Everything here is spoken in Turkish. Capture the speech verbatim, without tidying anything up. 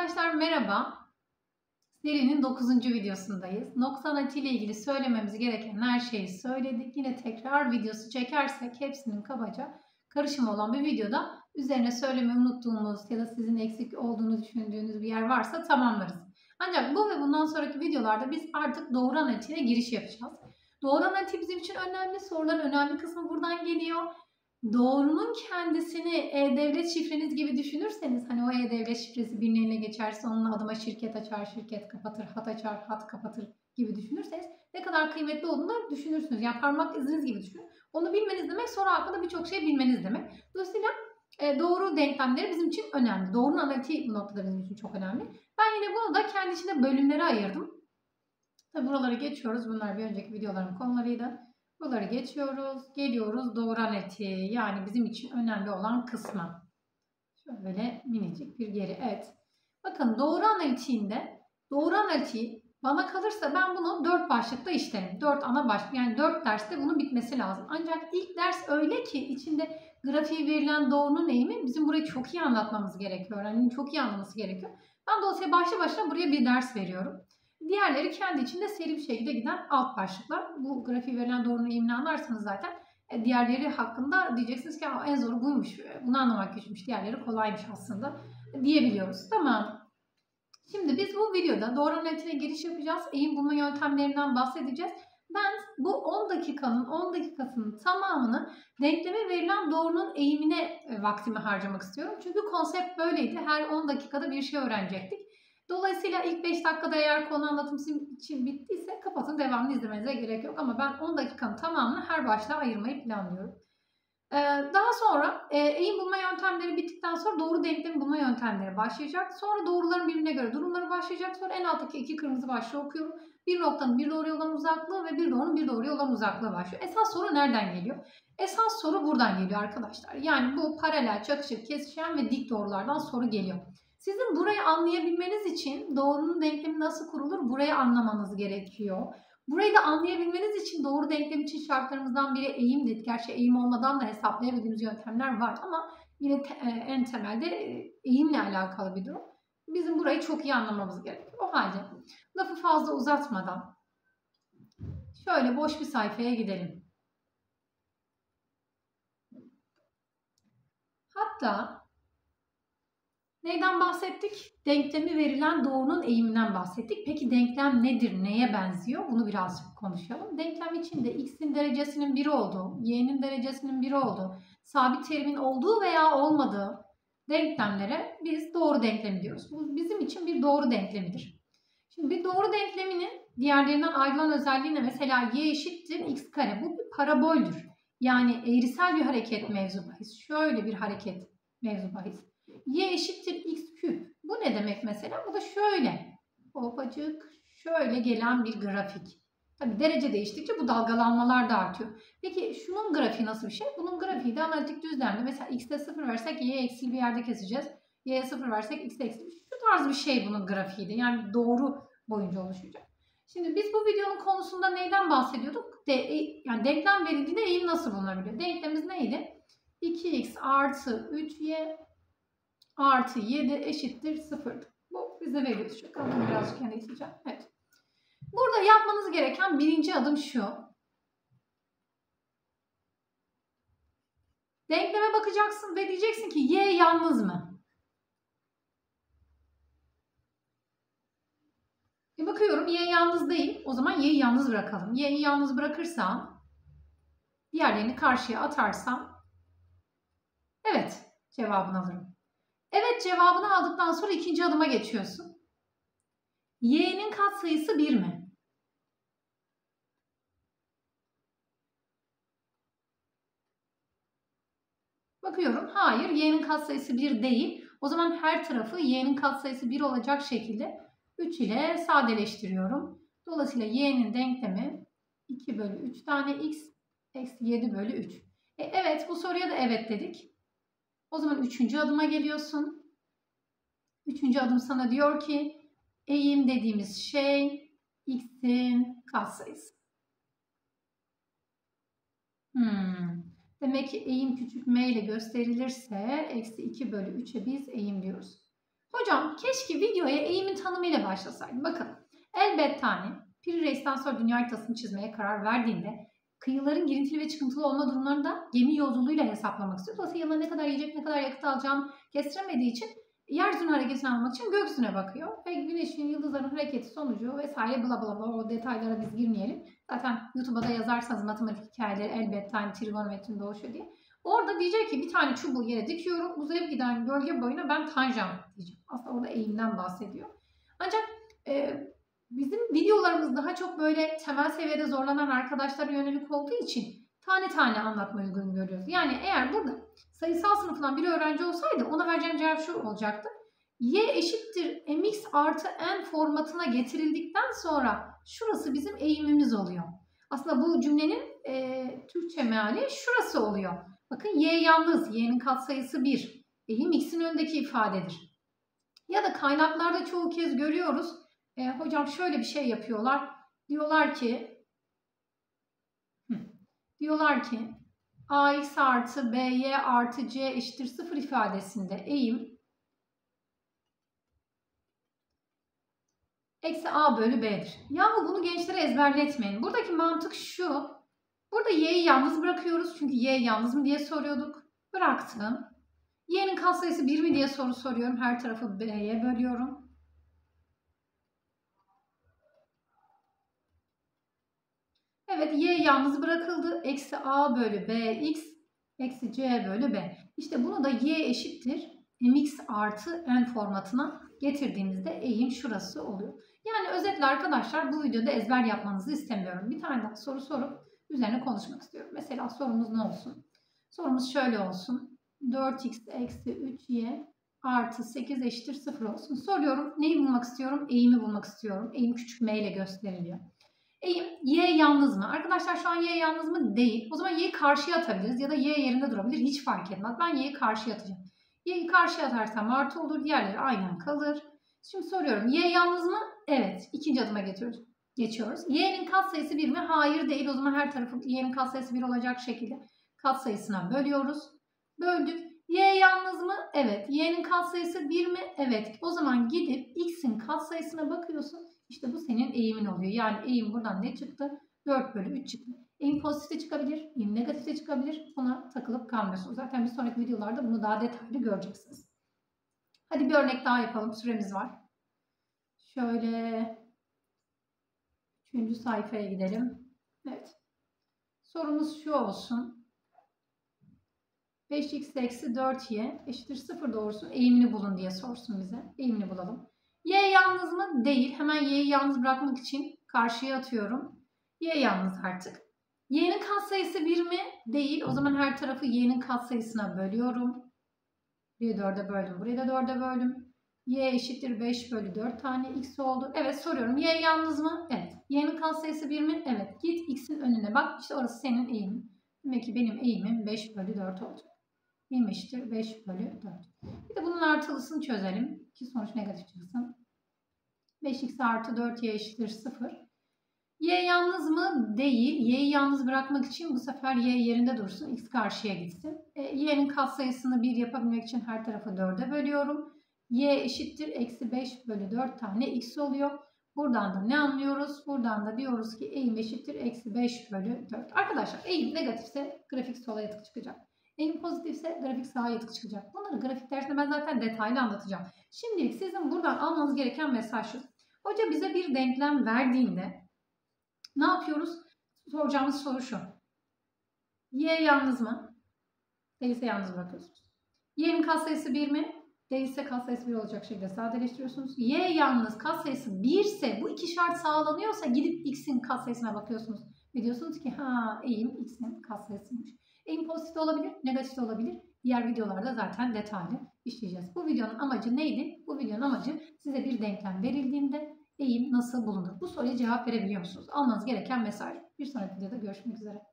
Arkadaşlar merhaba. Serinin dokuzuncu videosundayız. Nokta neti ile ilgili söylememiz gereken her şeyi söyledik. Yine tekrar videosu çekersek hepsinin kabaca karışımı olan bir videoda üzerine söylemeyi unuttuğumuz ya da sizin eksik olduğunu düşündüğünüz bir yer varsa tamamlarız. Ancak bu ve bundan sonraki videolarda biz artık doğru analitiğine giriş yapacağız. Doğru analitiği bizim için önemli. Soruların önemli kısmı buradan geliyor. Doğrunun kendisini e-devlet şifreniz gibi düşünürseniz, hani o e-devlet şifresi birinin eline geçerse onun adıma şirket açar, şirket kapatır, hat açar, hat kapatır gibi düşünürseniz ne kadar kıymetli olduğunu düşünürsünüz. Yani parmak iziniz gibi düşünün. Onu bilmeniz demek soru hakkında birçok şey bilmeniz demek. Dolayısıyla e, doğru denklemleri bizim için önemli. Doğrunun analitiği bu noktada bizim için çok önemli. Ben yine bunu da kendi içinde bölümlere ayırdım. Tabi buraları geçiyoruz. Bunlar bir önceki videoların konularıydı. Buraları geçiyoruz. Geliyoruz doğru analitiği. Yani bizim için önemli olan kısma. Şöyle minicik bir geri. Evet. Bakın doğru analitiğinde doğru analitiği bana kalırsa ben bunu dört başlıkta işlerim. dört ana başlık. Yani dört derste bunun bitmesi lazım. Ancak ilk ders öyle ki içinde grafiği verilen doğrunun eğimi bizim burayı çok iyi anlatmamız gerekiyor. Yani çok iyi anlaması gerekiyor. Ben dolayısıyla başlı başına buraya bir ders veriyorum. Diğerleri kendi içinde seri bir şekilde giden alt başlıklar. Bu grafiği verilen doğrunun eğimini anlarsanız zaten diğerleri hakkında diyeceksiniz ki en zoru buymuş, bunu anlamak güçmüş, diğerleri kolaymış aslında diyebiliyoruz. Tamam. Şimdi biz bu videoda doğru analitiğine giriş yapacağız. Eğim bulma yöntemlerinden bahsedeceğiz. Ben bu on dakikanın on dakikasının tamamını denkleme verilen doğrunun eğimine vaktimi harcamak istiyorum. Çünkü konsept böyleydi. Her on dakikada bir şey öğrenecektik. Dolayısıyla ilk beş dakikada eğer konu anlatım için bittiyse kapatın, devamlı izlemenize gerek yok. Ama ben on dakikanın tamamını her başlığa ayırmayı planlıyorum. Daha sonra eğim bulma yöntemleri bittikten sonra doğru denklemi bulma yöntemleri başlayacak. Sonra doğruların birbirine göre durumları başlayacak. Sonra en alttaki iki kırmızı başlığı okuyorum. Bir noktanın bir doğruya olan uzaklığı ve bir doğrunun bir doğruya olan uzaklığı başlıyor. Esas soru nereden geliyor? Esas soru buradan geliyor arkadaşlar. Yani bu paralel, çakışık, kesişen ve dik doğrulardan soru geliyor. Sizin burayı anlayabilmeniz için doğrunun denklemi nasıl kurulur burayı anlamanız gerekiyor. Burayı da anlayabilmeniz için doğru denklem için şartlarımızdan biri eğimdir. Gerçi eğim olmadan da hesaplayabildiğimiz yöntemler var ama yine te, en temelde eğimle alakalı bir durum. Bizim burayı çok iyi anlamamız gerekiyor. O halde lafı fazla uzatmadan şöyle boş bir sayfaya gidelim. Hatta neyden bahsettik? Denklemi verilen doğrunun eğiminden bahsettik. Peki denklem nedir? Neye benziyor? Bunu birazcık konuşalım. Denklem içinde x'in derecesinin bir olduğu, y'nin derecesinin bir olduğu, sabit terimin olduğu veya olmadığı denklemlere biz doğru denklemi diyoruz. Bu bizim için bir doğru denklemidir. Şimdi bir doğru denkleminin diğerlerinden ayrılan özelliği ne? Mesela y eşittir x kare. Bu bir paraboldür. Yani eğrisel bir hareket mevzu bahis. Şöyle bir hareket mevzu bahis. Y eşittir x küp. Bu ne demek mesela? Bu da şöyle. Hopacık şöyle gelen bir grafik. Tabii derece değiştikçe bu dalgalanmalar da artıyor. Peki şunun grafiği nasıl bir şey? Bunun grafiği de analitik düzlemde. Mesela x'te sıfır versek y'ye eksi bir yerde keseceğiz. Y'ye sıfır versek x'te eksi bir. Şu tarz bir şey bunun grafiği de. Yani doğru boyunca oluşacak. Şimdi biz bu videonun konusunda neyden bahsediyorduk? De, yani denklem verildiğinde eğim nasıl bulunabiliyor? Denklemimiz neydi? iki x artı üç y artı yedi eşittir sıfır. Bu bize veriyor. Şu kalın birazcık kendi isteyeceğim. Evet. Burada yapmanız gereken birinci adım şu. Denkleme bakacaksın ve diyeceksin ki y yalnız mı? E bakıyorum y yalnız değil. O zaman y'yi yalnız bırakalım. Y'yi yalnız bırakırsam, diğerlerini karşıya atarsam evet cevabını alırım. Evet cevabını aldıktan sonra ikinci adıma geçiyorsun. Y'nin katsayısı bir mi? Bakıyorum. Hayır. Y'nin katsayısı bir değil. O zaman her tarafı y'nin katsayısı bir olacak şekilde üç ile sadeleştiriyorum. Dolayısıyla y'nin denklemi iki bölü üç tane x eksi yedi bölü üç. E, evet bu soruya da evet dedik. O zaman üçüncü adıma geliyorsun. Üçüncü adım sana diyor ki eğim dediğimiz şey x'in katsayısı. Hmm. Demek ki eğim küçük m ile gösterilirse eksi iki bölü üçe biz eğim diyoruz. Hocam keşke videoya eğimin tanımıyla başlasaydım. Bakın elbette hani Piri Reis'ten sonra dünya haritasını çizmeye karar verdiğinde kıyıların girintili ve çıkıntılı olma durumlarını da gemi yolculuğuyla hesaplamak istiyor. Dolayısıyla yanına ne kadar yiyecek, ne kadar yakıt alacağını kestiremediği için yeryüzünün hareketini anlamak için gökyüzüne bakıyor. Ve güneşin, yıldızların hareketi sonucu vesaire bla bla bla, o detaylara biz girmeyelim. Zaten YouTube'a da yazarsanız matematik hikayeleri elbette hani trigonometrinin doğuşu diye. Orada diyecek ki bir tane çubuğu yere dikiyorum. Uzayıp giden gölge boyuna ben tanjant diyeceğim. Aslında orada eğimden bahsediyor. Ancak e, bizim videolarımız daha çok böyle temel seviyede zorlanan arkadaşlara yönelik olduğu için tane tane anlatmayı uygun görüyoruz. Yani eğer burada sayısal sınıfından bir öğrenci olsaydı ona vereceğim cevap şu olacaktı. Y eşittir mx artı n formatına getirildikten sonra şurası bizim eğimimiz oluyor. Aslında bu cümlenin e, Türkçe meali şurası oluyor. Bakın y yalnız, y'nin katsayısı bir. Eğim x'in önündeki ifadedir. Ya da kaynaklarda çoğu kez görüyoruz. E, hocam şöyle bir şey yapıyorlar. Diyorlar ki hı, diyorlar ki ax artı by artı c eşittir sıfır ifadesinde eğim eksi a bölü b'dir. Yahu bunu gençlere ezberletmeyin. Buradaki mantık şu. Burada y'yi yalnız bırakıyoruz. Çünkü y yalnız mı diye soruyorduk. Bıraktım. Y'nin katsayısı bir mi diye soru soruyorum. Her tarafı b'ye bölüyorum. Evet, y yalnız bırakıldı. Eksi a bölü bx eksi c bölü b. İşte bunu da y eşittir mx artı n formatına getirdiğimizde eğim şurası oluyor. Yani özetle arkadaşlar bu videoda ezber yapmanızı istemiyorum. Bir tane daha soru sorup üzerine konuşmak istiyorum. Mesela sorumuz ne olsun? Sorumuz şöyle olsun. dört x eksi üç y artı sekiz eşittir sıfır olsun. Soruyorum. Neyi bulmak istiyorum? Eğimi bulmak istiyorum. Eğim küçük m ile gösteriliyor. Eğim y yalnız mı? Arkadaşlar şu an y yalnız mı? Değil. O zaman y'yi karşıya atabiliriz ya da y yerinde durabilir. Hiç fark etmez. Ben y'yi karşıya atacağım. Y'yi karşıya atarsam artı olur. Diğerleri aynen kalır. Şimdi soruyorum. Y yalnız mı? Evet. İkinci adıma geçiyoruz. Geçiyoruz. Y'nin katsayısı bir mi? Hayır değil. O zaman her tarafı y'nin katsayısı bir olacak şekilde katsayısına bölüyoruz. Böldük. Y yalnız mı? Evet. Y'nin katsayısı bir mi? Evet. O zaman gidip x'in katsayısına bakıyorsun. İşte bu senin eğimin oluyor. Yani eğim buradan ne çıktı? dört bölü üç çıktı. Eğim pozitif de çıkabilir, eğim negatif de çıkabilir. Buna takılıp kalmıyorsunuz. Zaten bir sonraki videolarda bunu daha detaylı göreceksiniz. Hadi bir örnek daha yapalım. Süremiz var. Şöyle üçüncü sayfaya gidelim. Evet. Sorumuz şu olsun. beş x eksi dört y eşittir sıfır doğrusu eğimini bulun diye sorsun bize. Eğimini bulalım. Y yalnız mı? Değil. Hemen y'yi yalnız bırakmak için karşıya atıyorum. Y yalnız artık. Y'nin katsayısı bir mi? Değil. O zaman her tarafı y'nin katsayısına bölüyorum. Burayı dörde böldüm. Burayı da dörde böldüm. Y eşittir beş bölü dört tane x oldu. Evet soruyorum. Y yalnız mı? Evet. Y'nin katsayısı bir mi? Evet. Git x'in önüne bak. İşte orası senin eğimin. Demek ki benim eğimim beş bölü dört olacak. Eğim eşittir beş bölü dört. Bir de bunun artılısını çözelim. Ki sonuç negatif çıksın. beş x artı dört y eşittir sıfır. Y yalnız mı? Değil. Y'yi yalnız bırakmak için bu sefer y yerinde dursun. X karşıya gitsin. E, y'nin katsayısını bir yapabilmek için her tarafı dörde bölüyorum. Y eşittir eksi beş bölü dört tane x oluyor. Buradan da ne anlıyoruz? Buradan da diyoruz ki eğim eşittir eksi beş bölü dört. Arkadaşlar eğim negatifse grafik sola yatık çıkacak. Eğim pozitifse grafik sağa yatık çıkacak. Bunları grafik dersinde ben zaten detaylı anlatacağım. Şimdilik sizin buradan almanız gereken mesaj şu. Hoca bize bir denklem verdiğinde ne yapıyoruz? Soracağımız soru şu. Y yalnız mı? Değilse yalnız bırakıyorsunuz. Y'nin katsayısı bir mi? Değilse katsayısı bir olacak şekilde sadeleştiriyorsunuz. Y yalnız katsayısı bir ise bu iki şart sağlanıyorsa gidip x'in katsayısına bakıyorsunuz. Ve diyorsunuz ki ha eğim x'in katsayısıymış. Eğim pozitif de olabilir, negatif de olabilir. Diğer videolarda zaten detaylı işleyeceğiz. Bu videonun amacı neydi? Bu videonun amacı size bir denklem verildiğinde eğim nasıl bulunur? Bu soruya cevap verebiliyor musunuz? Almanız gereken mesaj. Bir sonraki videoda görüşmek üzere.